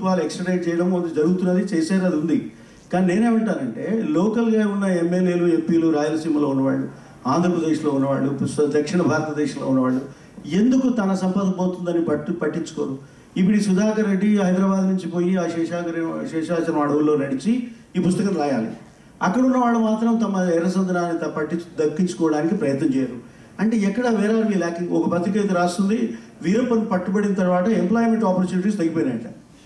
ప్రభుత్వాలు ఎక్స్ట్రడైట్ చేయడం అది జరుగుతున్నది, చేసేది అది ఉంది. కానీ నేనేమంటానంటే లోకల్గా ఉన్న ఎమ్మెల్యేలు, ఎంపీలు, రాయలసీమలో ఉన్నవాళ్ళు, ఆంధ్రప్రదేశ్లో ఉన్నవాళ్ళు, దక్షిణ భారతదేశంలో ఉన్నవాళ్ళు ఎందుకు తన సంపద పోతుందని పట్టించుకోరు? ఇప్పుడు ఈ సుధాకర్ రెడ్డి హైదరాబాద్ నుంచి పోయి ఆ శేషాచలం అడవుల్లో నడిచి ఈ పుస్తకం రాయాలి. అక్కడ ఉన్న వాళ్ళు మాత్రం తమ ఎర్రసందనాన్ని దక్కించుకోవడానికి ప్రయత్నం చేయరు. అంటే ఎక్కడ వేరే వి ల్యాకింగ్. ఒక పత్రిక అయితే రాస్తుంది, వీరప్పన్ పట్టుబడిన తర్వాత ఎంప్లాయ్మెంట్ ఆపర్చునిటీస్ తగ్గిపోయినాయంట.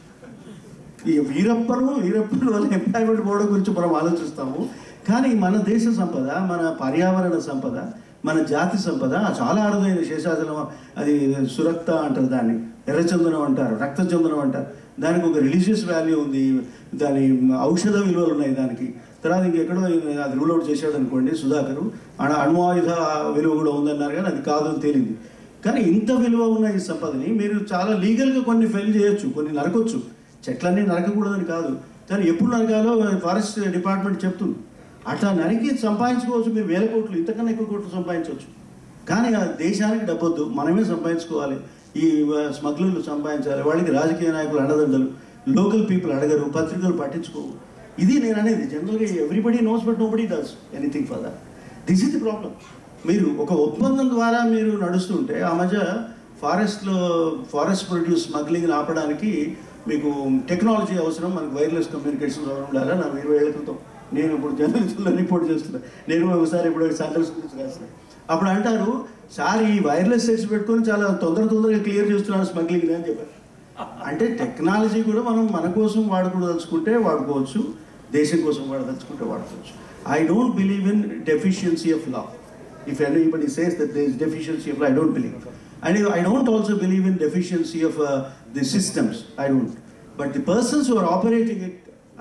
ఈ వీరప్పన్ వల్ల ఎంప్లాయ్మెంట్ పోవడం గురించి మనం ఆలోచిస్తాము. కానీ మన దేశ సంపద, మన పర్యావరణ సంపద, మన జాతి సంపద చాలా అరుదైన. శేషాచలం అది సురక్త అంటారు, దాన్ని ఎర్రచందనం అంటారు, రక్తచందనం అంటారు. దానికి ఒక రిలీజియస్ వాల్యూ ఉంది, దాని ఔషధ విలువలు ఉన్నాయి దానికి. తర్వాత ఇంకెక్కడో అది రూల్ అవుట్ చేశాడు అనుకోండి సుధాకరు, అణువాయుధ విలువ కూడా ఉందన్నారు, కానీ అది కాదు అని తేలింది. కానీ ఇంత విలువ ఉన్న ఈ సంపదని మీరు చాలా లీగల్గా కొన్ని ఫెయిల్ చేయొచ్చు, కొన్ని నరకొచ్చు. చెట్లన్నీ నరకకూడదని కాదు, కానీ ఎప్పుడు నరకాలో ఫారెస్ట్ డిపార్ట్మెంట్ చెప్తుంది. అట్లా నరికి సంపాదించుకోవచ్చు మీరు వేల కోట్లు, ఇంతకన్నా ఎక్కువ కోట్లు సంపాదించవచ్చు. కానీ ఆ దేశానికి డబ్బొద్దు, మనమే సంపాదించుకోవాలి. ఈ స్మగ్లర్లు సంపాదించాలి, వాళ్ళకి రాజకీయ నాయకులు అండదండలు, లోకల్ పీపుల్ అడగరు, పత్రికలు పట్టించుకోవు. ఇది నేను అనేది. జనరల్గా everybody knows but nobody does anything for that. This is the problem. మీరు ఒక ఒప్పందం ద్వారా మీరు నడుస్తుంటే, ఆ మధ్య ఫారెస్ట్ ప్రొడ్యూస్ స్మగ్లింగ్ని ఆపడానికి మీకు టెక్నాలజీ అవసరం, మనకు వైర్లెస్ కమ్యూనికేషన్స్ అవసరం లాగా నా 20 ఏళ్ల క్రితం నేను ఇప్పుడు జర్నలిస్టుల్లో రిపోర్ట్ చేస్తున్నాను. నేను ఒకసారి ఇప్పుడు సెంటర్స్ గురించి రాస్తున్నాను. అప్పుడు అంటారు, సార్ ఈ వైర్లెస్ సెట్స్ పెట్టుకొని చాలా తొందరగా క్లియర్ చేస్తున్నాను స్మగ్లింగ్ అని చెప్పారు. అంటే టెక్నాలజీ కూడా మనం మన కోసం వాడుకోదలుచుకుంటే వాడుకోవచ్చు, దేశం కోసం వాడదలుచుకుంటే వాడుకోవచ్చు. I don't believe in deficiency of law. If anybody says that there is deficiency of law, I don't believe. And I don't also believe in deficiency of the systems. I don't. But the persons who are operating it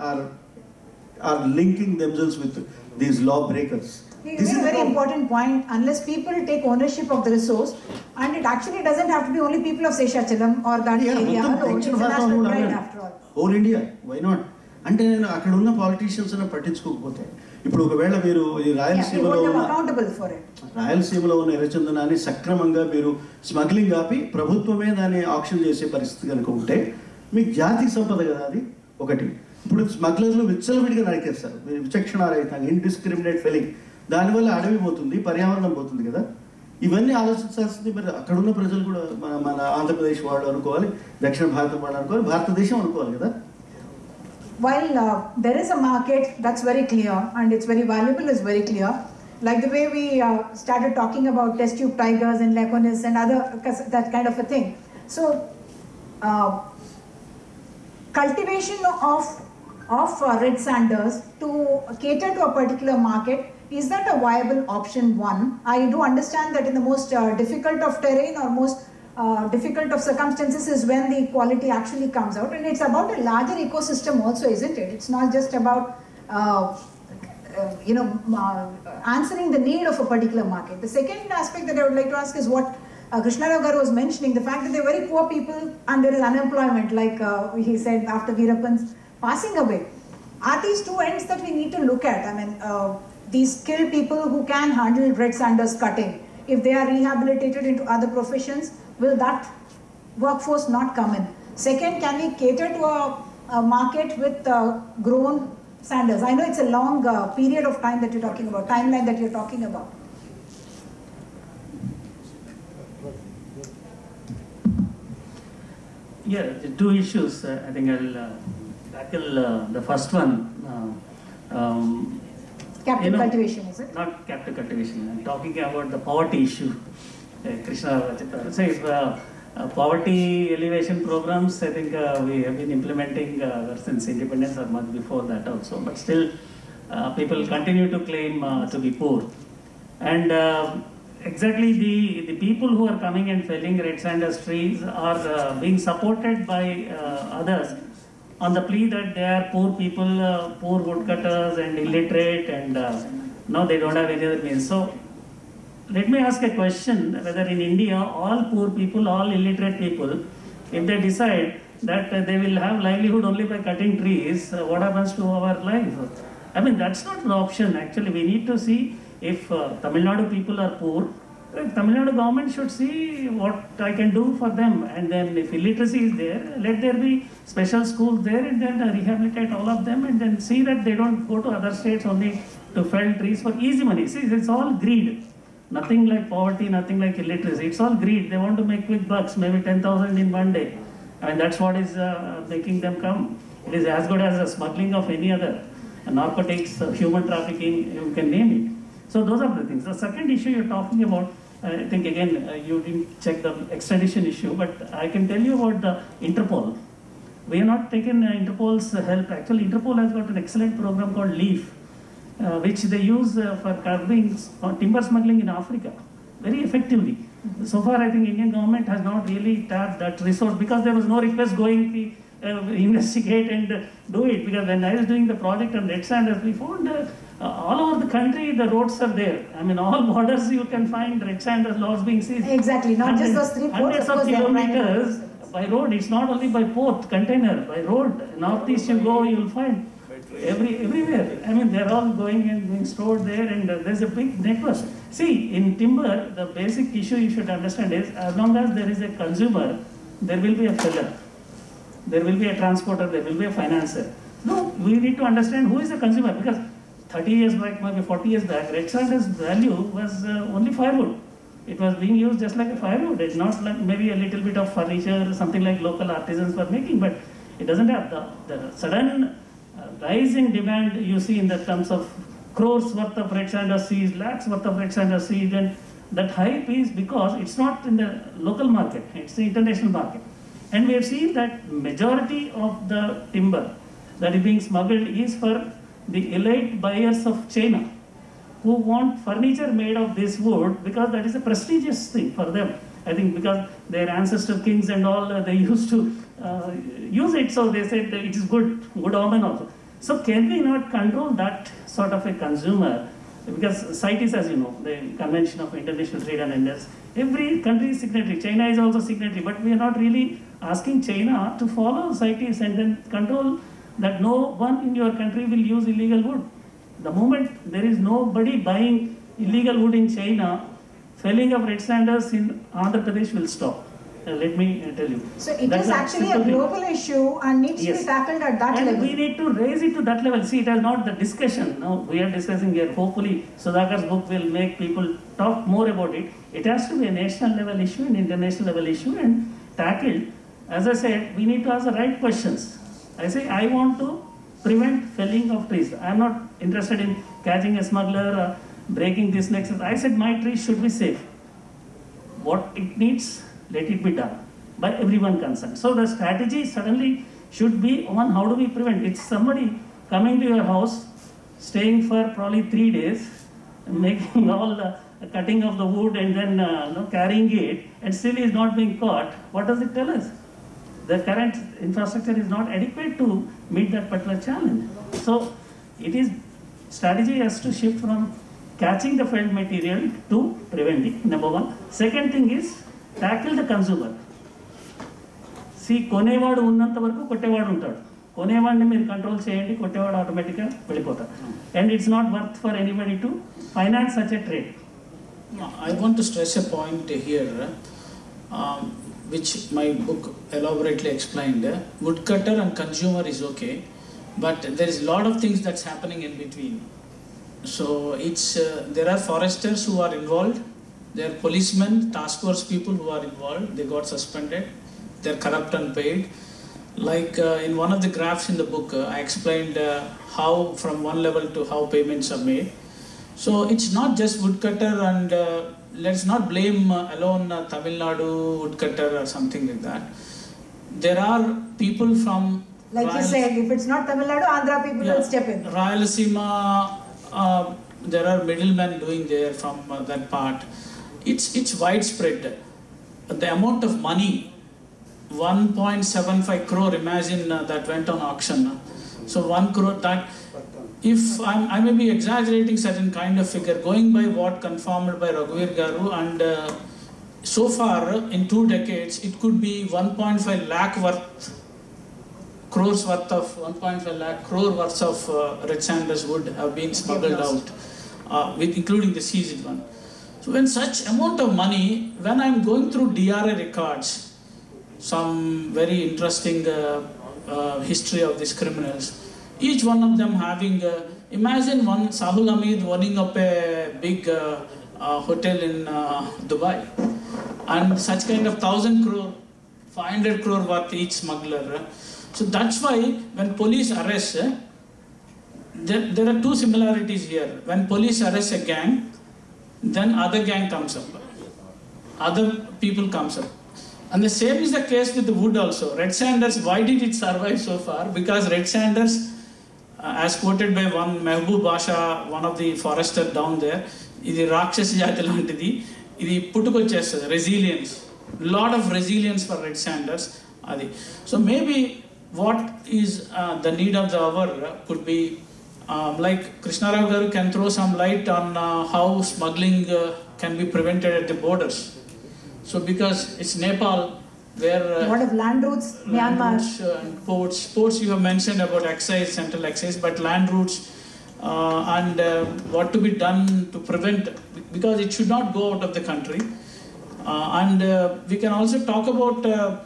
are linking themselves with these lawbreakers. This is a very important point. Unless people take ownership of the resource, and it actually doesn't have to be only people of Seshachalam or that area alone. It's a national pride after all. Whole India. Why not? అంటే నేను అక్కడ ఉన్న politicians అని పట్టించుకోకపోతే, ఇప్పుడు ఒకవేళ మీరు ఈ రాయలసీమలో ఉన్న ఎర్రచందనాన్ని సక్రమంగా మీరు స్మగ్లింగ్ ఆపి ప్రభుత్వమే దాన్ని ఆక్షన్ చేసే పరిస్థితి కనుక ఉంటే, మీకు జాతి సంపద కదా అది ఒకటి. ఇప్పుడు స్మగ్లర్లు విచ్చలవిడిగా నరికేస్తారు, విచక్షణారహితంగా, ఇండిస్క్రిమినేట్ ఫెలింగ్. దానివల్ల అడవి పోతుంది, పర్యావరణం పోతుంది కదా. ఇవన్నీ ఆలోచించాల్సింది. మరి అక్కడున్న ప్రజలు కూడా మన ఆంధ్రప్రదేశ్ వాళ్ళు అనుకోవాలి, దక్షిణ భారతం వాళ్ళు అనుకోవాలి, భారతదేశం అనుకోవాలి కదా. While there is a market, that's very clear, and it's very valuable, is very clear. Like the way we started talking about test tube tigers and Laconis and other, that kind of a thing. So, cultivation of red sanders to cater to a particular market, is that a viable option? One, I do understand that in the most difficult of terrain or most difficult of circumstances is when the quality actually comes out, and it's about a larger ecosystem also, isn't it? It's not just about answering the need of a particular market. The second aspect that I would like to ask is what Krishna Rao Garu was mentioning, the fact that they're very poor people and there is unemployment, like he said after Veerappan's passing away. Are these two ends that we need to look at? I mean, these skilled people who can handle red sanders cutting, if they are rehabilitated into other professions, will that workforce not come in? Second, can we cater to a market with grown sanders? I know it's a long period of time that you're talking about, timeline that you're talking about. Yeah, the two issues. I think I'll tackle the first one. Captive cultivation, is it? Not captive cultivation. I'm talking about the poverty issue. Krishna so if poverty elevation programs, I think we have been implementing since independence or much before that also, but still people continue to claim to be poor. And exactly the people who are coming and felling red sanders trees are being supported by others on the plea that they are poor people, poor woodcutters and illiterate, and no, they don't have any other means. So let me ask a question, whether in India all poor people, all illiterate people, if they decide that they will have livelihood only by cutting trees, what happens to our life? I mean, that's not an option. Actually, we need to see if Tamil Nadu people are poor, Tamil Nadu government should see what I can do for them, and then if illiteracy is there, let there be special schools there, and then rehabilitate all of them, and then see that they don't go to other states only to fell trees for easy money. See, it's all greed. Nothing like poverty, nothing like illiteracy. It's all greed. They want to make quick bucks, maybe 10,000 in one day. I mean, that's what is making them come. It is as good as the smuggling of any other narcotics, human trafficking, you can name it. So those are the things. The second issue you're talking about, I think again, you didn't check the extradition issue, but I can tell you about the Interpol. We have not taken Interpol's help. Actually, Interpol has got an excellent program called LEAF, which they use for curbing timber smuggling in Africa very effectively. So far, I think Indian government has not really tapped that resource because there was no request going to investigate and do it. Because when I was doing the project on Red Sanders, we found all over the country the roads are there. I mean, all borders you can find Red Sanders laws being seized. Exactly, not just those 3 ports. Hundreds of kilometers by road. It's not only by port, container, by road. Northeast you go, you will find everywhere. I mean, they're all going and being stored there, and there's a big network. See, in timber, the basic issue you should understand is, as long as there is a consumer, there will be a seller, there will be a transporter, there will be a financer. No, we need to understand who is the consumer, because 30 years back, maybe 40 years back, Red Sanders' value was only firewood. It was being used just like a firewood. It's not like maybe a little bit of furniture, something like local artisans were making, but it doesn't have the sudden rise in demand you see in the terms of crores worth of Red Sanders seeds, lakhs worth of Red Sanders seeds, and that hype is because it's not in the local market, it's the international market. And we have seen that majority of the timber that is being smuggled is for the elite buyers of China, who want furniture made of this wood because that is a prestigious thing for them. I think because their ancestor kings and all, they used to use it, so they said that it is good omen also. So can we not control that sort of a consumer? Because CITES, as you know, the Convention of International Trade and Industry, every country is signatory. China is also signatory, but we are not really asking China to follow CITES and then control that no one in your country will use illegal wood. The moment there is nobody buying illegal wood in China, felling of Red Sanders in Andhra Pradesh will stop. Let me tell you. So it is actually a global issue and needs to be tackled at that level. We need to raise it to that level. See, it is not the discussion. Now we are discussing here. Hopefully, Sudhakar's book will make people talk more about it. It has to be a national level issue, an international level issue, and tackled. As I said, we need to ask the right questions. I say, I want to prevent felling of trees. I am not interested in catching a smuggler, breaking this next. I said my trees should be safe. What it needs, let it be done by everyone concerned. So the strategy suddenly should be on how do we prevent. It's somebody coming to your house, staying for probably 3 days, making all the cutting of the wood and then carrying it, and still is not being caught. What does it tell us? The current infrastructure is not adequate to meet that particular challenge. So it is strategy has to shift from catching the felled material to preventing, number one. Second thing is tackle the consumer. See, కొనేవాడు ఉన్నంత వరకు కొట్టేవాడు ఉంటాడు. కొనేవాడిని మీరు control చేయండి, కొట్టేవాడు ఆటోమేటిక్గా వెళ్ళిపోతాడు. And it's not worth for anybody to finance such a trade. I want to stress a point here, which my book elaborately explained. Woodcutter and consumer is okay, but there is a lot of things that's happening in between. So it's there are foresters who are involved, there are policemen, task force people who are involved, they got suspended, they're corrupt and paid. Like in one of the graphs in the book, I explained how from one level to how payments are made. So it's not just woodcutter, and let's not blame alone Tamil Nadu woodcutter or something like that. There are people from like you said, if it's not Tamil Nadu, Andhra people will step in. Rayalaseema, there are middlemen doing there from that part. It's widespread. The amount of money, 1.75 crore, imagine that went on auction. So 1 crore, that if I may be exaggerating certain kind of figure, going by what confirmed by Raghuveer Garu, and so far in 2 decades, it could be 1.5 lakh crores worth of 1.5 lakh crore worth of Red Sanders wood have been smuggled out, with including the seized one. So when such amount of money, when I'm going through DRA records, some very interesting history of these criminals, each one of them having, imagine one Sahul Hamid owning up a big hotel in Dubai, and such kind of 1,000 crore, 500 crore worth each smuggler. So that's why when police arrest, there are two similarities here. When police arrest a gang, then other gang comes up, other people comes up. And the same is the case with the wood also. Red Sanders, why did it survive so far? Because Red Sanders, as quoted by one Mehboob Basha, one of the forester down there, ఇది రాక్షస జాతి లాంటిది, ఇది పుట్టుకొచ్చేస్తుంది, resilience, lot of resilience for Red Sanders. అది. So maybe what is the need of the hour could be like Krishna Rao Garu can throw some light on how smuggling can be prevented at the borders. So because it's Nepal where What of land routes, land Myanmar? routes and ports you have mentioned about excise, central excise, but land routes and what to be done to prevent, because it should not go out of the country. And we can also talk about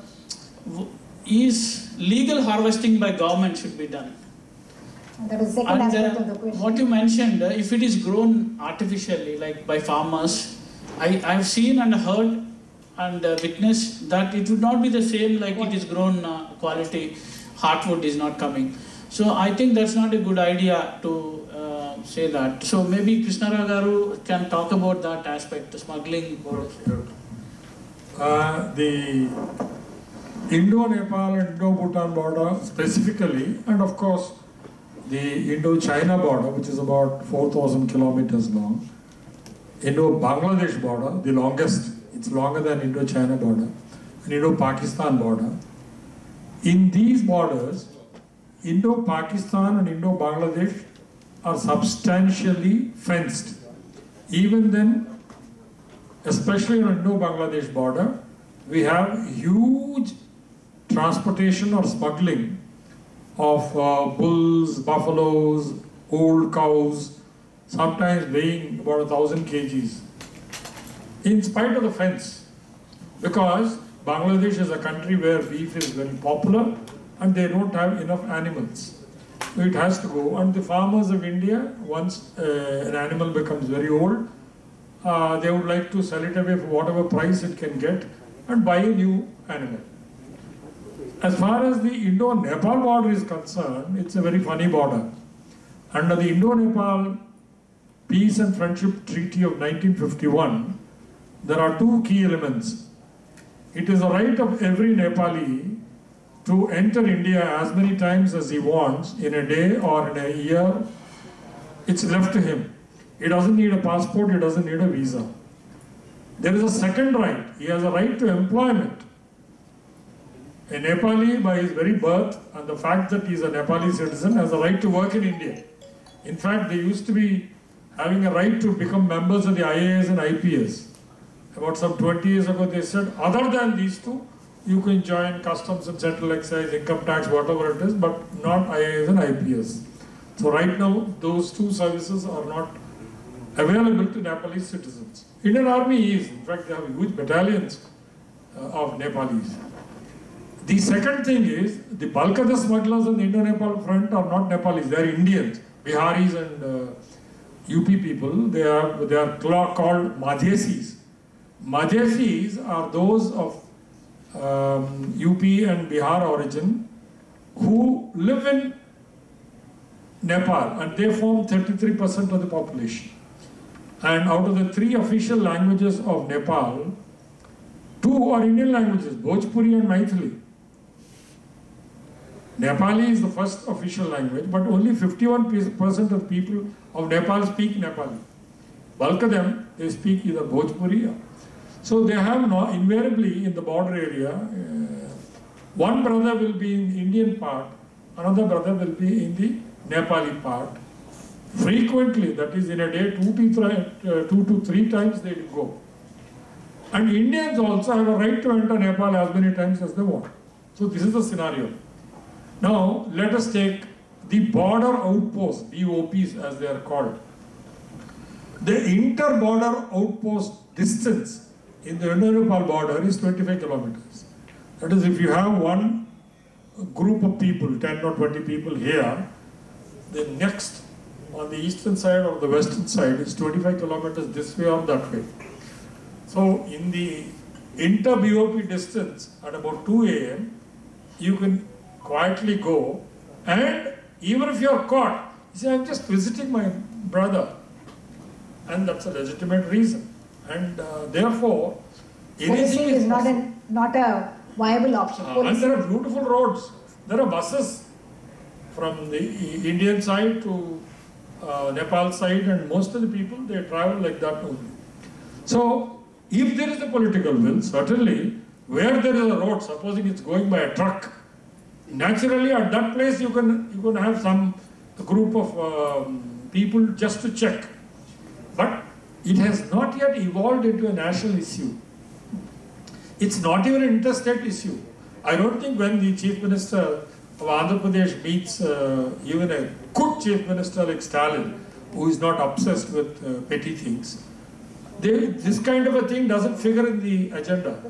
is legal harvesting by government should be done. That is the second And aspect of the question. what you mentioned, if it is grown artificially, like by farmers, I've seen and heard and witnessed that it would not be the same like it is grown quality, heartwood is not coming. So I think that's not a good idea to say that. So maybe Krishna Rao Garu can talk about that aspect, the smuggling. The Indo-Nepal and Indo-Bhutan border specifically, and of course the Indo-China border, which is about 4,000 kilometers long, Indo-Bangladesh border, the longest, it's longer than Indo-China border, and Indo-Pakistan border. In these borders, Indo-Pakistan and Indo-Bangladesh are substantially fenced. Even then, especially on Indo-Bangladesh border, we have huge transportation or smuggling of bulls, buffaloes, old cows, sometimes weighing about 1,000 kgs, in spite of the fence. Because Bangladesh is a country where beef is very popular and they don't have enough animals. So it has to go. And the farmers of India, once an animal becomes very old, they would like to sell it away for whatever price it can get and buy a new animal. As far as the Indo-Nepal border is concerned, it's a very funny border. Under the Indo-Nepal Peace and Friendship Treaty of 1951, there are two key elements. It is the right of every Nepali to enter India as many times as he wants in a day or in a year. It's left to him. He doesn't need a passport, he doesn't need a visa. There is a second right. He has a right to employment. A Nepali, by his very birth and the fact that he is a Nepali citizen, has a right to work in India. In fact, they used to be having a right to become members of the IAS and IPS. About some 20 years ago, they said, other than these two, you can join customs and central excise, income tax, whatever it is, but not IAS and IPS. So right now, those two services are not available to Nepalese citizens. Indian Army is, in fact, they have huge battalions of Nepalese. The second thing is, the bulk of the smugglers on the Indo-Nepal front are not Nepalese, they are Indians, Biharis and UP people. They are called Madhesis. Madhesis are those of UP and Bihar origin who live in Nepal, and they form 33% of the population. And out of the 3 official languages of Nepal, 2 are Indian languages, Bhojpuri and Maithili. Nepali is the first official language, but only 51% of people of Nepal speak Nepali. Bulk of them, they speak either Bhojpuri. So they have invariably in the border area, one brother will be in the Indian part, another brother will be in the Nepali part. Frequently, that is in a day, 2 to 3 times they will go. And Indians also have a right to enter Nepal as many times as they want. So this is the scenario. Now, let us take the border outposts, BOPs as they are called. The inter-border outpost distance in the Indo-Nepal border is 25 kilometers. That is, if you have one group of people, 10 or 20 people here, the next on the eastern side or the western side is 25 kilometers this way or that way. So in the inter-BOP distance at about 2 a.m., you can quietly go, and even if you are caught, you say, I'm just visiting my brother. And that's a legitimate reason. And therefore, Policing is possible. not a viable option. And there are beautiful roads. There are buses from the Indian side to Nepal side, and most of the people, they travel like that only. So, if there is a political will, certainly, where there is a road, supposing it's going by a truck, naturally at that place you can have some group of people just to check. But it has not yet evolved into a national issue. It's not even an interstate issue. I don't think when the Chief Minister of Andhra Pradesh meets even a good Chief Minister like Stalin, who is not obsessed with petty things, this kind of a thing doesn't figure in the agenda.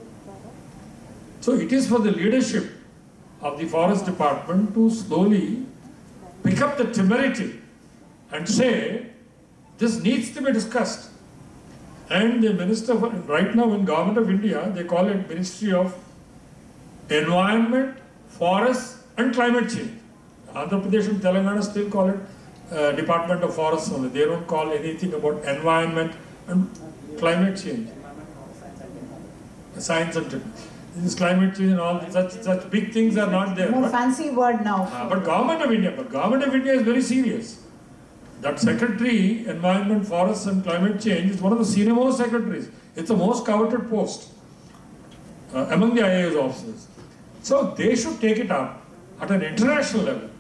So it is for the leadership of the Forest Department to slowly pick up the temerity and say, this needs to be discussed. And the minister, right now in Government of India, they call it Ministry of Environment, Forests and Climate Change. Andhra Pradesh and Telangana still call it Department of Forests only. They don't call anything about environment and climate change. Science and technology. This climate change and all such big things are not there. More fancy word now. But Government of India is very serious. That Secretary, Environment, Forests and Climate Change is one of the senior most secretaries. It's the most coveted post among the IAS officers. So they should take it up at an international level.